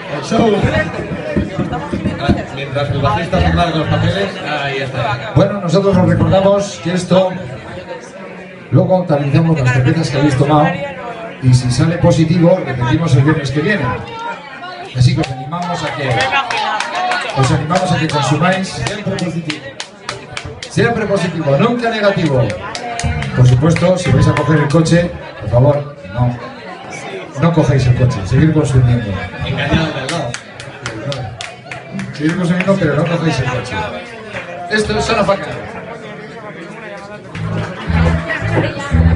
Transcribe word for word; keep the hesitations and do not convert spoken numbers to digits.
El show. Mientras el bajista se aclara con los papeles, ahí está. Bueno, nosotros os recordamos que esto luego contabilizamos las cervezas que habéis tomado y si sale positivo repetimos el viernes que viene. Así que os animamos a que os animamos a que consumáis siempre positivo. Siempre positivo, nunca negativo. Por supuesto, si vais a coger el coche, por favor, no, no cogéis el coche, seguir consumiendo. Engañado del lado. Seguir consumiendo, pero no cogéis el coche. Esto es Zona Faca.